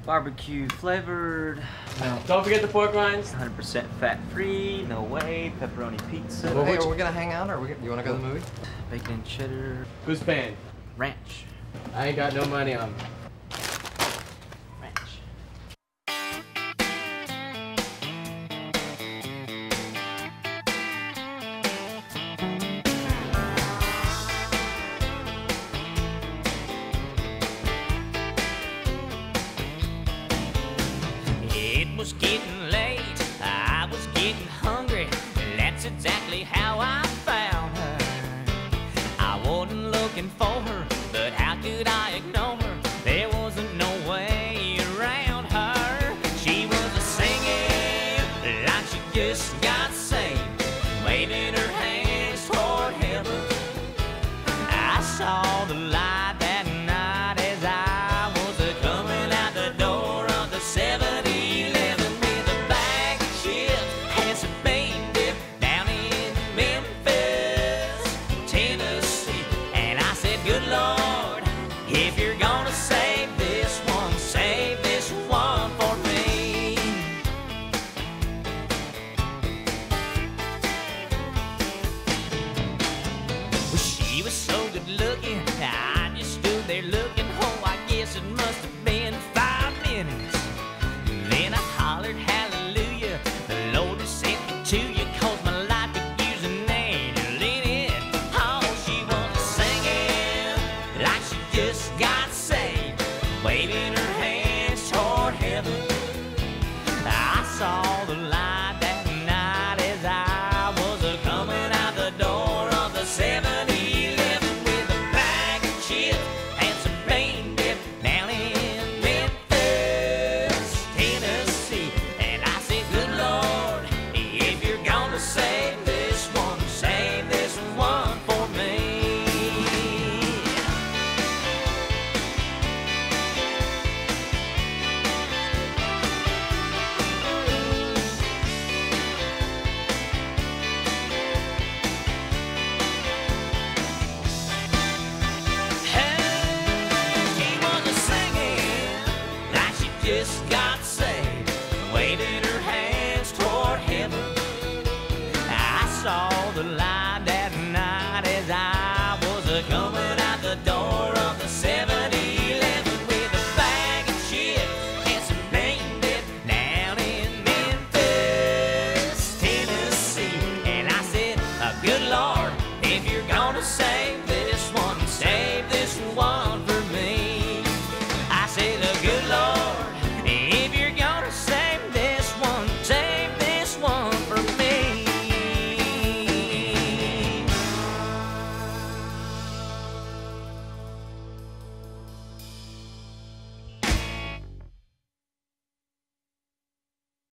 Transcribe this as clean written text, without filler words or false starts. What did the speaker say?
Barbecue flavored. No. Don't forget the pork rinds. 100% fat free. No way. Pepperoni pizza. Hey, are we gonna hang out, or you wanna go to the movie? Bacon and cheddar. Who's paying? Ranch. I ain't got no money on me. Ranch. It was getting late, I was getting hungry. That's exactly how I found her. I wasn't looking for her, but how could I ignore her? There wasn't no way around her. She was a singing like she just got saved, waving her hands toward heaven. I saw the light that night as I was coming out the door of the 7-Eleven with a bag of chips and some bean dip down in Memphis, Tennessee. And I said, good Lord, if you're gonna save this one for me. Well, she was so good looking, I just stood there looking. Oh, I guess it must have been 5 minutes. Then I hollered, hallelujah, the Lord has sent me to you, 'cause my life could use an angel in it. Oh, she was singing like she just got saved, waving